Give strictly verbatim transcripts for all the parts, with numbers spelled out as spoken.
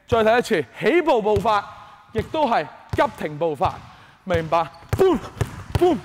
再睇一次，起步步伐亦都係急停步伐，明白 ？boom boom。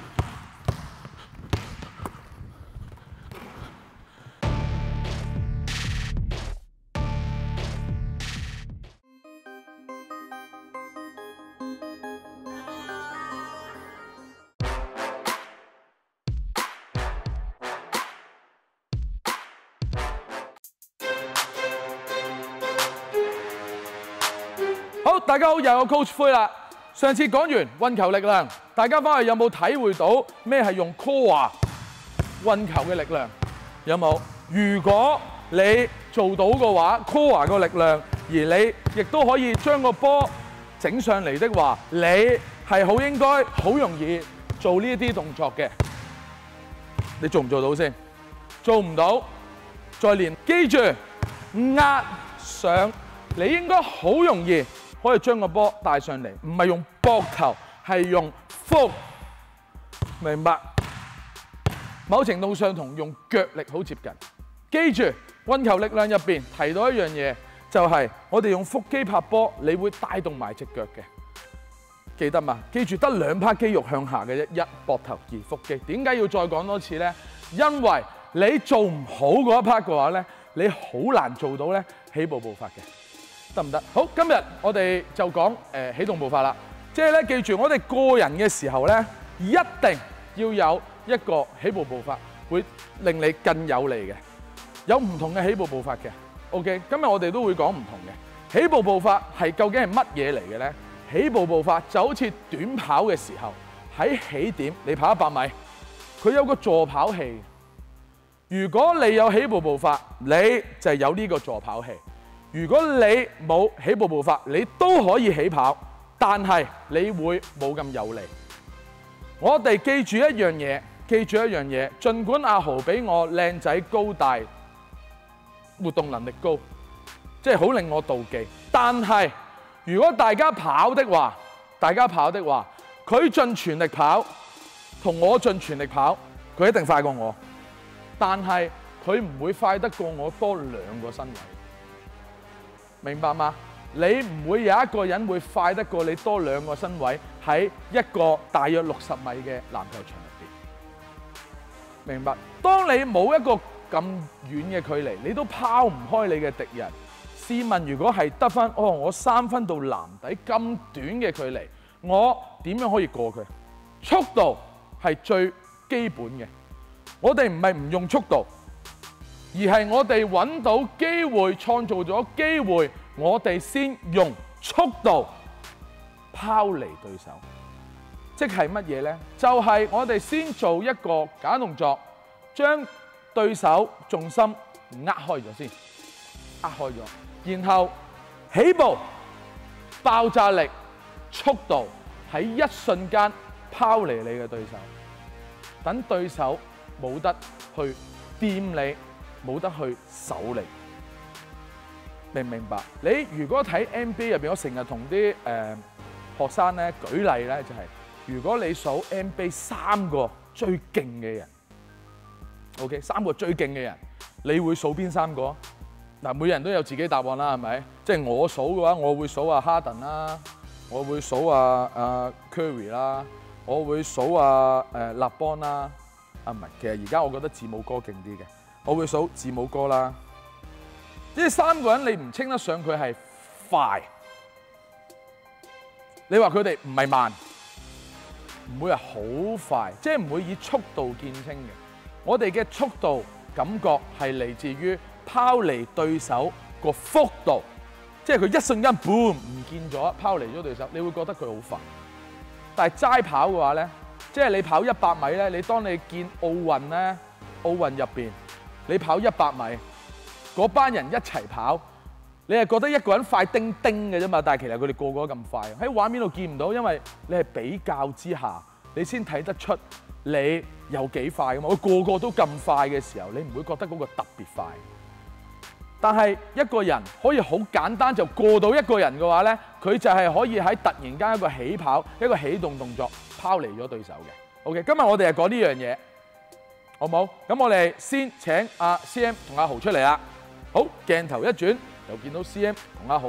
好，大家好，又有 Coach 灰啦。上次講完運球力量，大家翻去有冇體會到咩係用 core 運球嘅力量？有冇？如果你做到嘅話 ，core 個力量，而你亦都可以將個波整上嚟的話，你係好應該好容易做呢一啲動作嘅。你做唔做到先？做唔到，再練。記住壓上，你應該好容易可以將個波帶上嚟，唔係用膊頭，係用腹，明白？某程度上同用腳力好接近。記住運球力量入邊提到一樣嘢，就係我哋用腹肌拍波，你會帶動埋隻腳嘅。記得嘛？記住得兩 part 肌肉向下嘅啫，一膊頭二腹肌。點解要再講多次咧？因為你做唔好嗰一 part 嘅話咧，你好難做到咧起步步伐嘅。得唔得？好，今日我哋就講誒、呃、起動步伐啦。即係咧，記住我哋個人嘅時候咧，一定要有一個起步步伐，會令你更有利嘅。有唔同嘅起步步伐嘅。OK， 今日我哋都會講唔同嘅起步步伐係究竟係乜嘢嚟嘅咧？起步步伐就好似短跑嘅時候，喺起點你跑一百米，佢有個助跑器。如果你有起步步伐，你就係有呢個助跑器。如果你冇起步步伐，你都可以起跑，但係你會冇咁有利。我哋記住一樣嘢，記住一樣嘢，儘管阿豪比我靚仔高大，活動能力高，即係好令我妒忌。但係如果大家跑的話，大家跑的話，佢盡全力跑，同我盡全力跑，佢一定快過我。但係佢唔會快得過我多兩個身位。明白嗎？你唔會有一個人會快得過你多兩個身位喺一個大約六十米嘅籃球場入邊。明白？當你冇一個咁遠嘅距離，你都拋唔開你嘅敵人。試問，如果係得返哦，我三分到籃底咁短嘅距離，我點樣可以過佢？速度係最基本嘅。我哋唔係唔用速度，而係我哋揾到機會，創造咗機會，我哋先用速度拋離對手。即係乜嘢呢？就係我哋先做一個簡單動作，將對手重心呃開咗先，呃開咗，然後起步、爆炸力、速度喺一瞬間拋離你嘅對手，等對手冇得去掂你。冇得去守你，明唔明白？你如果睇 N B A 入邊，我成日同啲誒學生咧舉例咧，就係、是、如果你數 N B A 三個最勁嘅人 ，OK， 三個最勁嘅人，你會數邊三個？嗱，每人都有自己答案啦，係咪？即係我數嘅話，我會數阿哈登啦，我會數阿阿 Curry 啦，我會數阿誒勒邦啦。啊，唔係，其實而家我覺得字母哥勁啲嘅。我會數字母哥啦，呢三個人你唔稱得上佢係快，你話佢哋唔係慢，唔會係好快，即係唔會以速度見稱嘅。我哋嘅速度感覺係嚟自於拋離對手個幅度，即係佢一瞬間 boom 唔見咗，拋離咗對手，你會覺得佢好快。但係齋跑嘅話咧，即係你跑一百米咧，你當你見奧運咧，奧運入邊。你跑一百米，嗰班人一齊跑，你係覺得一個人快叮叮嘅啫嘛，但係其實佢哋個個都咁快，喺畫面度見唔到，因為你係比較之下，你先睇得出你有幾快㗎嘛。佢個個都咁快嘅時候，你唔會覺得嗰個特別快。但係一個人可以好簡單就過到一個人嘅話咧，佢就係可以喺突然間一個起跑、一個起動動作拋離咗對手嘅。OK， 今日我哋係講呢樣嘢。好冇？咁我哋先請阿 C M 同阿豪出嚟啦。好，鏡頭一轉，又見到 C M 同阿豪啦。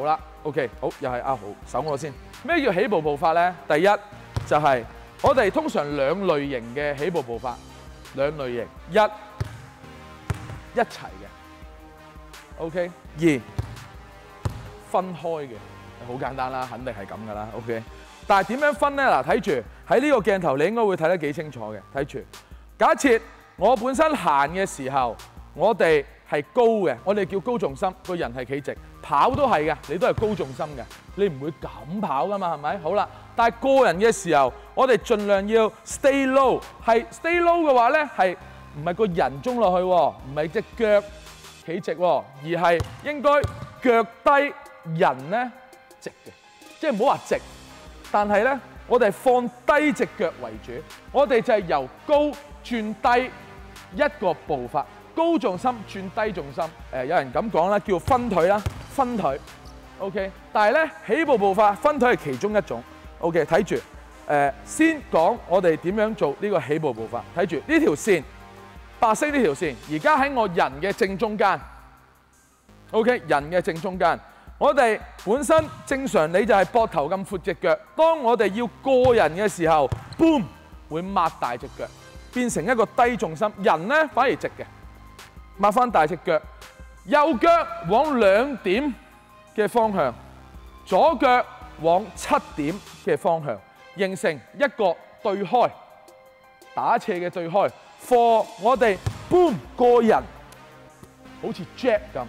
OK， 好，又係阿豪守我先。咩叫起步步法咧？第一就係、是、我哋通常兩類型嘅起步步法，兩類型，一一齊嘅 ，OK， 二分開嘅，好簡單啦，肯定係咁噶啦 ，OK。但係點樣分咧？嗱，睇住喺呢個鏡頭，你應該會睇得幾清楚嘅。睇住，假設我本身行嘅時候，我哋係高嘅，我哋叫高重心，個人係企直，跑都係嘅，你都係高重心嘅，你唔會咁跑噶嘛，係咪？好啦，但係個人嘅時候，我哋盡量要 stay low， 係 stay low 嘅話咧，係唔係個人中落去，唔係隻腳企直，而係應該腳低，人咧直嘅，即係唔好話直，但係咧，我哋係放低隻腳為主，我哋就係由高轉低一個步伐。高重心轉低重心，誒有人咁講啦，叫分腿啦，分腿 ，OK。但係咧起步步法，分腿係其中一種 ，OK。睇住，誒先講我哋點樣做呢個起步步法。睇住呢條線，白色呢條線，而家喺我人嘅正中間 ，OK。人嘅正中間，我哋本身正常你就係膊頭咁闊隻腳，當我哋要過人嘅時候 ，boom 會擘大隻腳，變成一個低重心，人咧反而直嘅。擘翻大隻腳，右腳往兩點嘅方向，左腳往七點嘅方向，形成一個對開打斜嘅對開。for 我哋 boom 過人，好似 jab 咁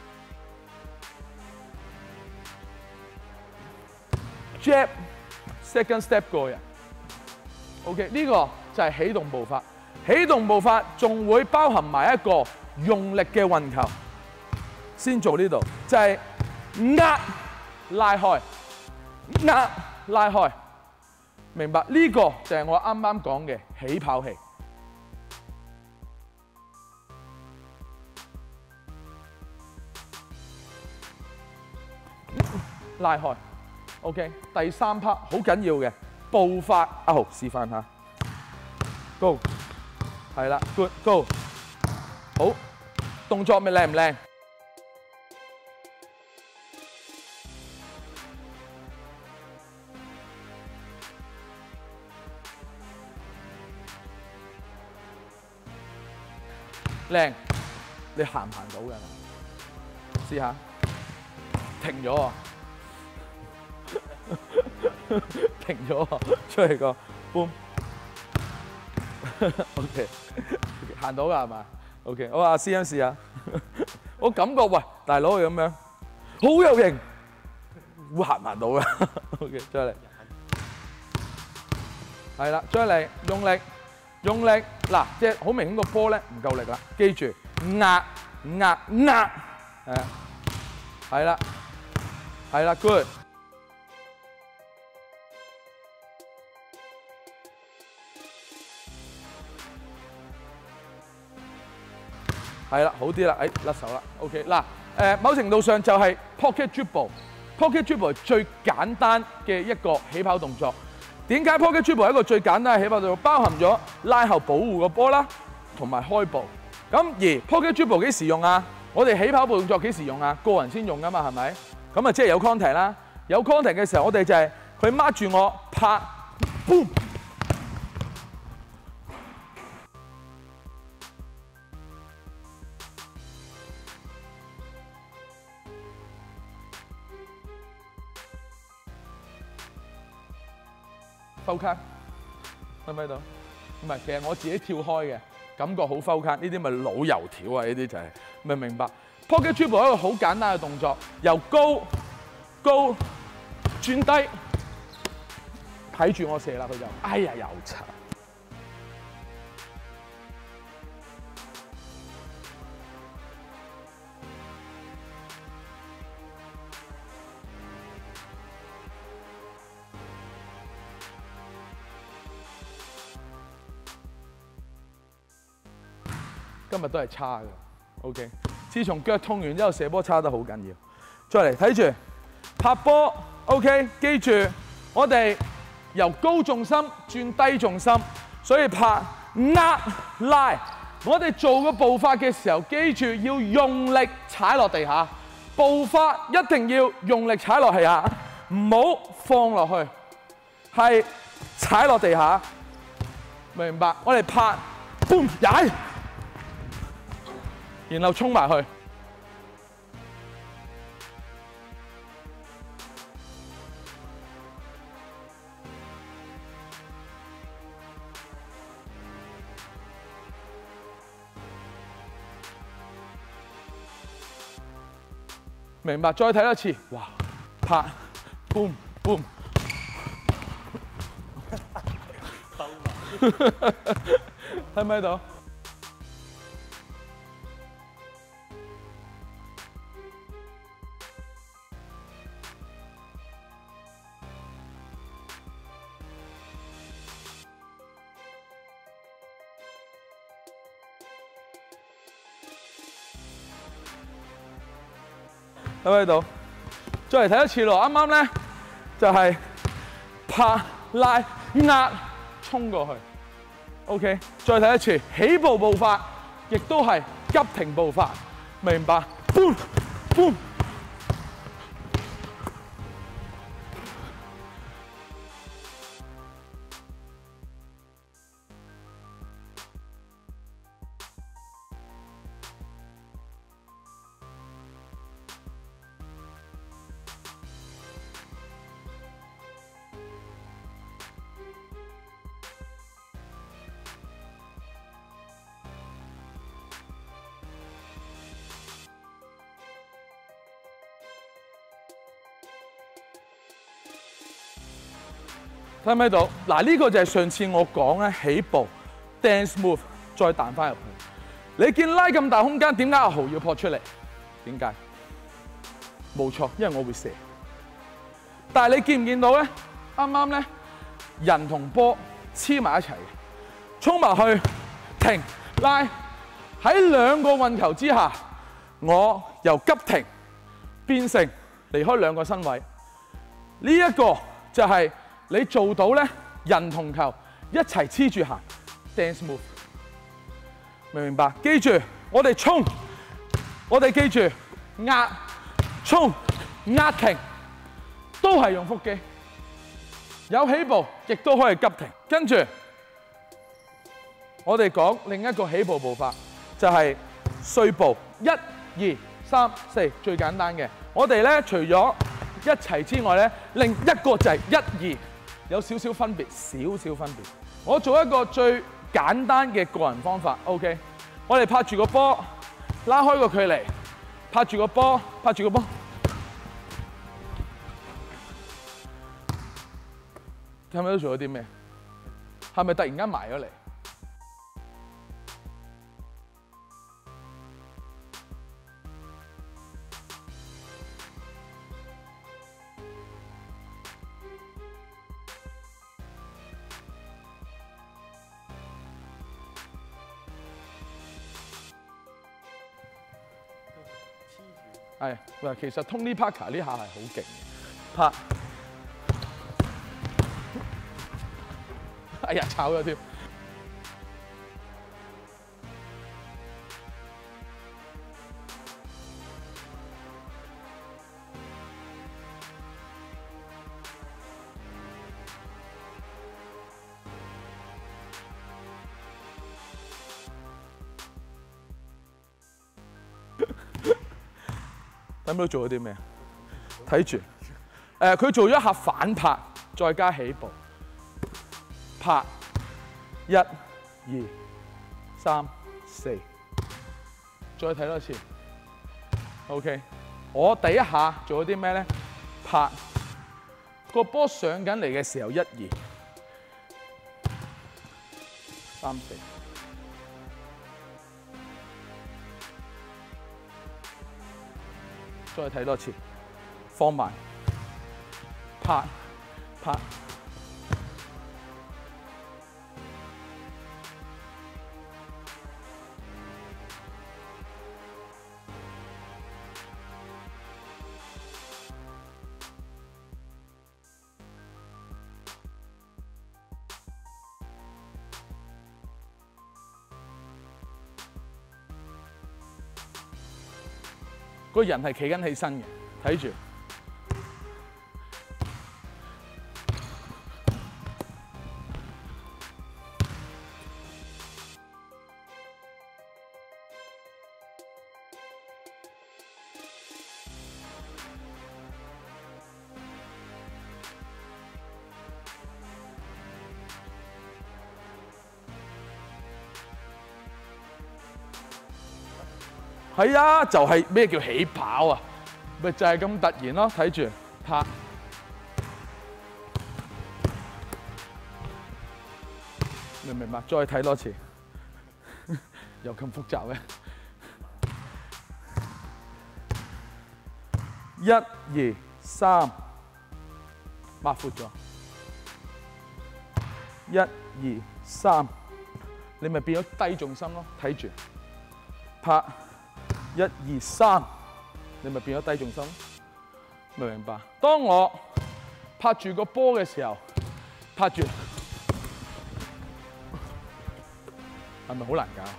，jab second step 過人。OK， 呢個就係起動步法。起動步法仲會包含埋一個用力嘅運球，先做呢度，就係壓拉開，壓拉開，明白？呢個就係我啱啱講嘅起跑器。拉開 ，OK。第三 part 好緊要嘅步法，阿豪示範下 ，Go。係啦 ，good go， 好，動作咪靚唔靚？靚，你行唔行到㗎？試下，停咗啊！停咗啊！出嚟個 boom。OK， 行到㗎係嘛 ？OK， 我話試一試下，我感覺喂大佬係咁樣，好有型，會行唔行到㗎 ？OK， 再嚟，係啦，再嚟，用力，用力，嗱，即係好明顯個波咧唔夠力啦，記住壓壓壓，係啊，係啦，係啦 ，good。係啦，好啲啦，誒甩手啦 ，OK 嗱，誒某程度上就係 pocket dribble，pocket dribble 係最簡單嘅一個起跑動作。點解 pocket dribble 係一個最簡單嘅起跑動作？包含咗拉後保護個波啦，同埋開步。咁而 pocket dribble 幾時用啊？我哋起跑步動作幾時用啊？個人先用噶嘛，係咪？咁啊，即係有 contact 啦，有 contact 嘅時候，我哋就係佢掹住我拍 ，boom。foul card，睇唔睇到？唔係，其實我自己跳開嘅，感覺好 foul card。呢啲咪老油條啊！呢啲就係明唔明白 ？pocket dribble 係一個好簡單嘅動作，由高高轉低，睇住我射啦，佢就哎呀又殘。今日都係差嘅 ，OK。自從腳痛完之後，射波差得好緊要。再嚟睇住拍波 ，OK。記住，我哋由高重心轉低重心，所以拍壓拉。我哋做個步法嘅時候，記住要用力踩落地下， 步伐一定要用力踩落去啊，唔好放落去，係踩落地下。明白？我哋拍 boom 踩，然後衝埋去。明白？再睇一次，哇！拍 boom boom。睇唔睇到？睇唔睇到？再嚟睇一次咯，啱啱咧就係拍拉壓衝過去。OK， 再睇一次，起步步伐亦都係急停步伐，明白 ？boom boom。睇唔睇到？嗱，呢個就係上次我講咧起步 dance move 再彈翻入去。你見拉咁大空間，點解阿豪要撲出嚟？點解？冇錯，因為我會射。但係你見唔見到咧？啱啱咧人同波黐埋一齊嘅，衝埋去停拉，喺兩個運球之下，我由急停變成離開兩個身位。呢一個就係你做到咧，人同球一齊黐住行 dance move， 明唔明白？記住，我哋衝，我哋記住壓衝壓停，都係用腹肌，有起步亦都可以急停。跟住我哋講另一個起步步伐，就係碎步，一、二、三、四，最簡單嘅。我哋咧除咗一齊之外咧，另一個就係一、二。有少少分別，少少分別。我做一個最簡單嘅個人方法 ，OK。我哋拍住個波，拉開個距離，拍住個波，拍住個波。係咪都做咗啲咩？係咪突然間埋咗嚟？係，嗱，其實 Tony Parker 呢下係好勁嘅，拍，哎呀，炒咗添。咁都做咗啲咩？睇住，誒、呃，佢做咗一下反拍，再加起步，拍，一、二、三、四，再睇多次。OK， 我第一下做咗啲咩咧？拍，個波上緊嚟嘅時候，一、二、三、四。再睇多次，放慢，拍，拍， 個人係企緊起身嘅，睇住。係啊，就係咩叫起跑啊？咪就係咁突然咯，睇住拍。明唔明白？再睇多次，又咁複雜嘅。一、二、三，擘闊咗。一、二、三，你咪變咗低重心咯，睇住拍。一二三，你咪變咗低重心，明唔明白？當我拍住個波嘅時候，拍住，係咪好難搞？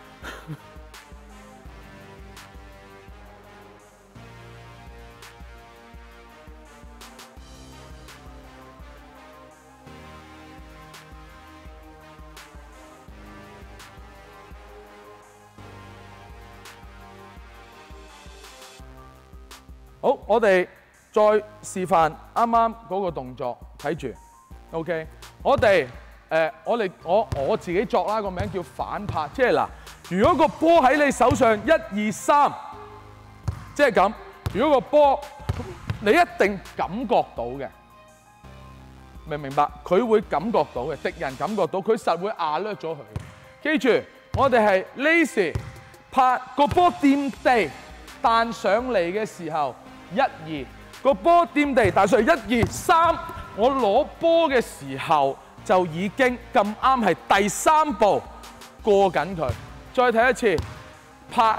好，我哋再示範啱啱嗰個動作，睇住 ，OK。我哋誒、呃，我哋我我自己作啦，個名叫反拍，即係嗱，如果個波喺你手上，一二三，即係咁。如果個波你一定感覺到嘅，明唔明白？佢會感覺到嘅，敵人感覺到，佢實會alert咗佢。記住，我哋係 lazy 拍個波掂地彈上嚟嘅時候。一二個波掂地，但係一二三，我攞波嘅時候就已經咁啱係第三步過緊佢。再睇一次，拍，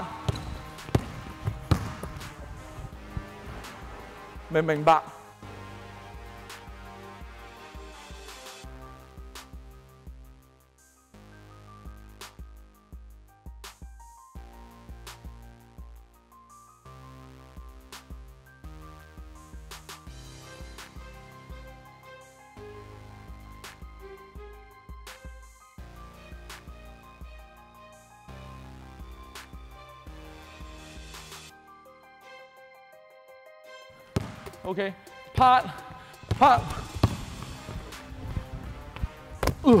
明唔明白？OK， 拍拍，呃，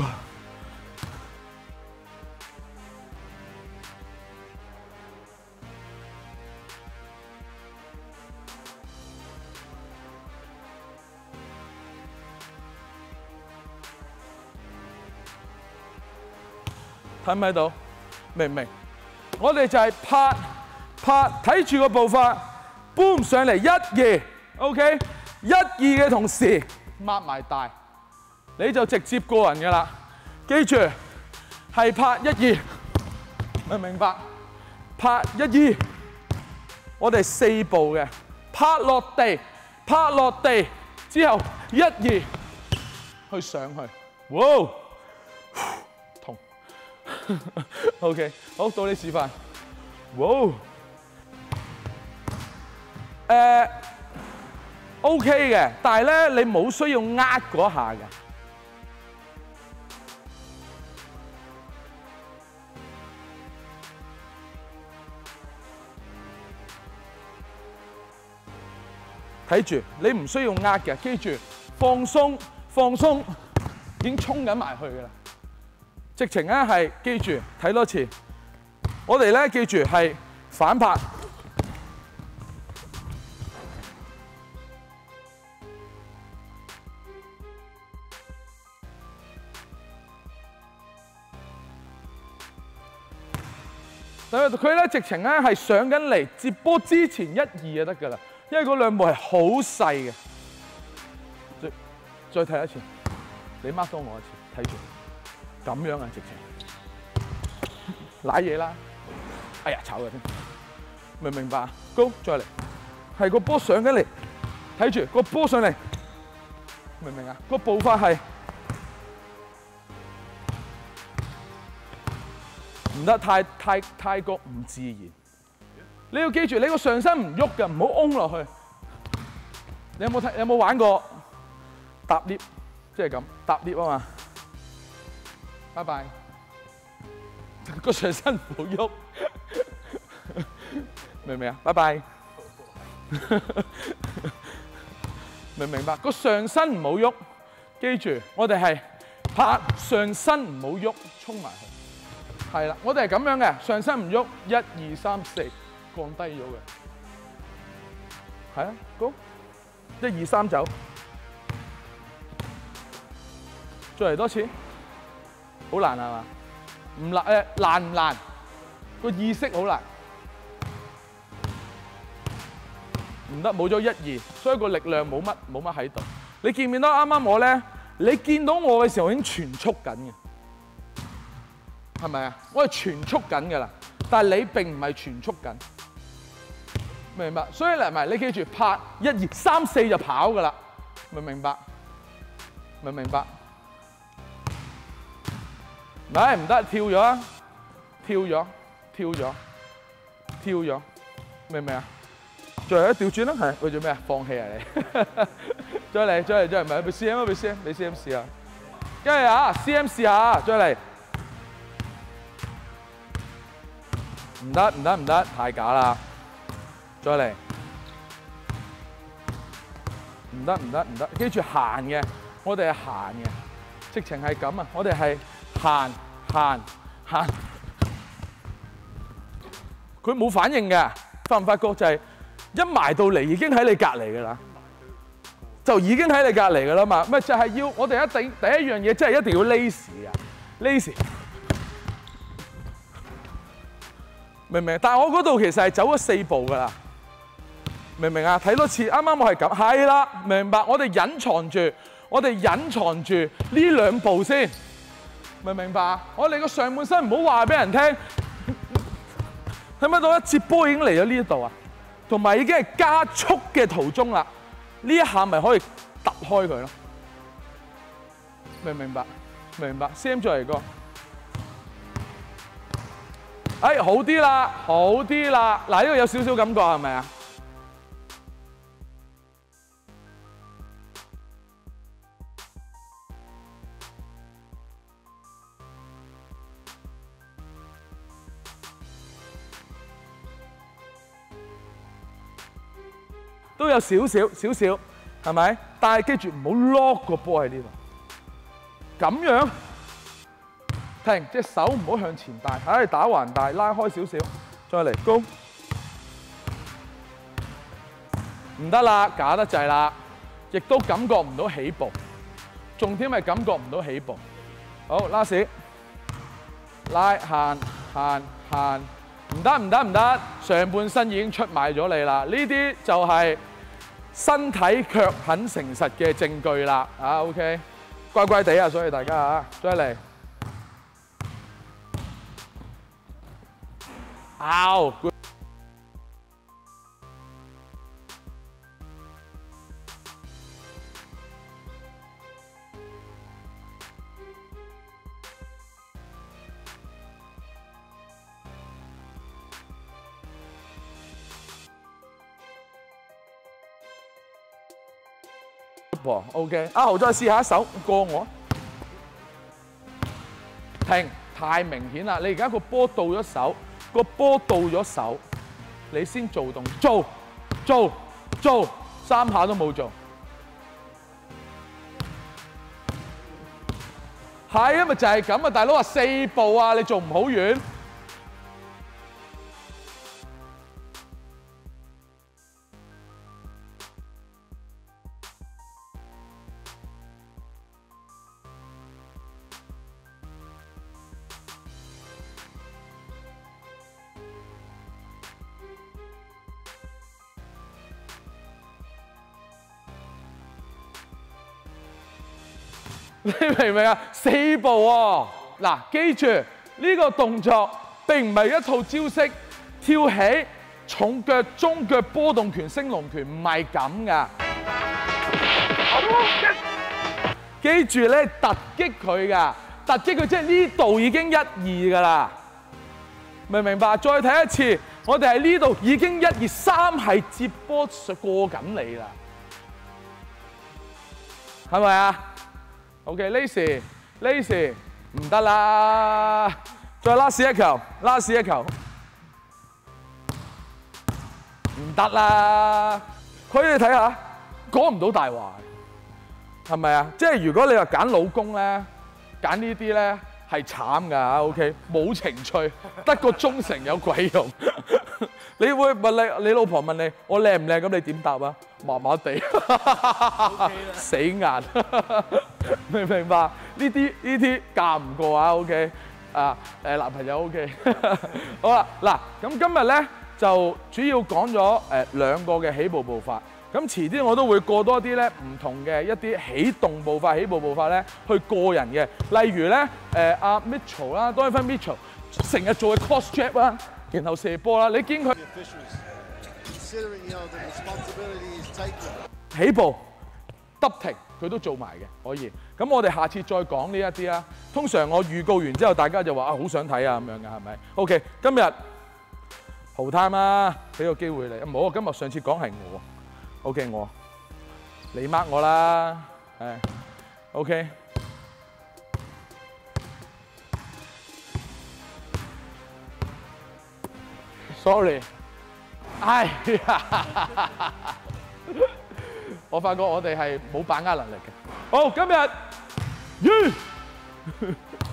睇唔睇到？明唔明？我哋就係拍拍，睇住個步伐 ，boom 上嚟一二。OK， 一二嘅同時擘埋大，你就直接過人㗎啦。記住係拍一二，明唔明白？拍一二，我哋四步嘅，拍落地，拍落地之後一二去上去，哇，痛。OK， 好，到你示範。哇，誒。OK 嘅，但係咧你冇需要呃嗰下嘅。睇住，你唔需要呃嘅，記住放鬆放鬆，已經衝緊埋去㗎啦。直情咧係記住睇多次，我哋咧記住係反拍。佢咧直情咧係上緊嚟接波之前一二就得㗎啦，因為嗰兩步係好細嘅。再再睇一次，你 mark 多我一次，睇住咁樣啊，直情瀨嘢啦！哎呀，炒嘅添，明唔明白？高再嚟，係個波上緊嚟，睇住個波上嚟，明唔明啊？個步伐係。唔得，太太太過唔自然。 你要記住，你個上身唔喐嘅，唔好擁落去。你有冇睇？有冇玩過搭 lift？ 即係咁搭 lift 啊嘛。拜拜。個上身唔好喐，明唔明啊？拜拜。明唔明白？個上身唔好喐，記住，我哋係拍上身唔好喐，衝埋去。係啦，我哋係咁樣嘅，上身唔喐，一二三四，降低咗嘅。係啊 ，Go， 一二三走，再嚟多次，好難係嘛？唔難誒，難唔難？個意識好難，唔得，冇咗一二，所以個力量冇乜冇乜喺度。你見唔見到啱啱我咧？你見到我嘅時候已經全速緊嘅。係咪啊？我係全速緊㗎啦，但係你並唔係全速緊，明白？所以嚟埋你記住，拍一二三四就跑㗎啦，明唔明白？明唔明白？唔係唔得，跳咗啊！跳咗，跳咗，跳咗，明唔明啊？最後一調轉啦，係為咗咩啊？放棄啊你！再嚟，再嚟，再嚟，唔係俾 C M 啊，俾 C M， 俾 C M 試下，跟住啊 ，C M 試下，再嚟。唔得唔得唔得，太假啦！再嚟，唔得唔得唔得，記住行嘅，我哋係行嘅，直情係咁啊！我哋係行行行，佢冇反應嘅，發唔發覺就係一埋到嚟已經喺你隔離㗎啦，就已經喺你隔離㗎啦嘛，咪就係要我哋一定第一樣嘢，即係一定要 lazy 啊 ，lazy。明唔明？但係我嗰度其實係走咗四步㗎啦，明唔明啊？睇多次，啱啱我係咁，係啦，明白？我哋隱藏住，我哋隱藏住呢兩步先，明唔明白？我哋個上半身唔好話俾人聽，睇唔睇到一接波已經嚟咗呢一度啊？同埋已經係加速嘅途中啦，呢一下咪可以突開佢咯，明唔明白？明白 ？C M 再嚟個。哎，好啲啦，好啲啦！嗱，呢個有少少感覺係咪啊？都有少少少少，係咪？但係記住唔好 lock 個波喺呢度，咁樣。停，隻手唔好向前帶，唉，打橫帶，拉開少少，再嚟高，唔得啦，假得滯啦，亦都感覺唔到起步，重點係感覺唔到起步。好，拉屎，拉行行行，唔得唔得唔得，上半身已經出賣咗你啦，呢啲就係身體卻很誠實嘅證據啦。啊 ，OK， 乖乖地啊，所以大家啊，再嚟。拗，噃 ，OK， 阿豪再試下一手過我，停，太明顯啦！你而家個波到咗手。個波到咗手，你先做動做做做三下都冇做，係啊，咪就係咁啊！大佬話四步啊，你做唔好遠。你明唔明啊？四步喎，嗱，記住呢個動作並唔係一套招式，跳起、重腳、中腳、波動拳、升龍拳唔係咁噶。記住咧，突擊佢噶，突擊佢即係呢度已經一二噶啦，明唔明白？再睇一次， 我哋喺呢度已經一二三係接波過緊你啦，係咪啊 ？OK，Lacy，Lacy 唔得啦，再 last 一球 ，last 一球，唔得啦。佢哋睇下，講唔到大話，係咪啊？即係如果你話揀老公咧，揀呢啲咧係慘㗎 ，OK， 冇情趣，得個忠誠有鬼用。你會問你你老婆問你我靚唔靚咁，你點答啊？麻麻地，死硬，明唔明白？呢啲呢啲嫁唔過啊 ，OK， 啊誒男朋友 OK， 好啦嗱，咁今日咧就主要講咗誒兩個嘅起步步伐，咁遲啲我都會過多啲咧唔同嘅一啲起動步伐、起步步伐咧去過人嘅，例如咧誒阿 Mitchell 啦 ，Donovan Mitchell 成日做嘅 cross jab 啦。然後射波啦，你見佢起步、揼停佢都做埋嘅，可以。咁我哋下次再講呢一啲啦。通常我預告完之後，大家就話啊好想睇啊咁樣嘅，係咪 ？OK， 今日豪 time 啦，俾個機會你。唔好，今日上次講係我 ，OK 我，你 mark 我啦，係 OK。Sorry， 哎呀，我發覺我哋係冇把握能力嘅。好，今日完。